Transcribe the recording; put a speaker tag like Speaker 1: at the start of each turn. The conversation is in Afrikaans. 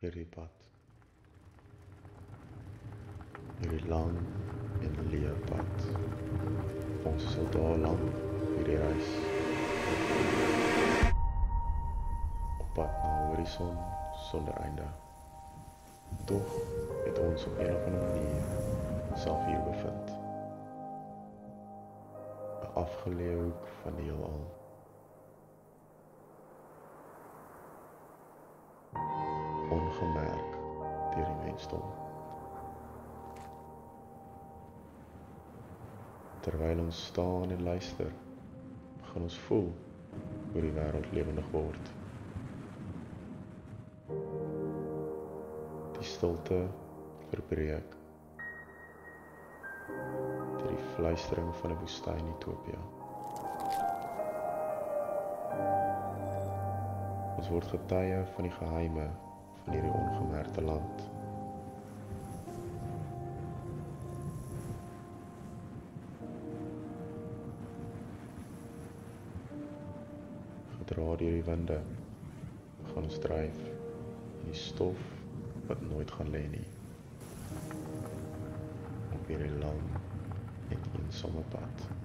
Speaker 1: hierdie pad. Hierdie lang en leë pad. Ons is al daar lank hierdie reis. Op pad na 'n horison sonder einde. Tog het ons op een of ander manier self hier bevind. 'n Afgeleë hoek van die heelal. Ongemerk deur die mensdom. Terwyl ons staan en luister, begin ons voel hoe die wêreld lewendig word. Die stilte verbreek deur die fluistering van 'n woestyn Utopia. Ons word getuie van die geheime van hierdie ongemerkte land. Gedra deur die winde, gaan ons dryf in die stof wat nooit gaan lê nie. Op hierdie lang en eensame pad.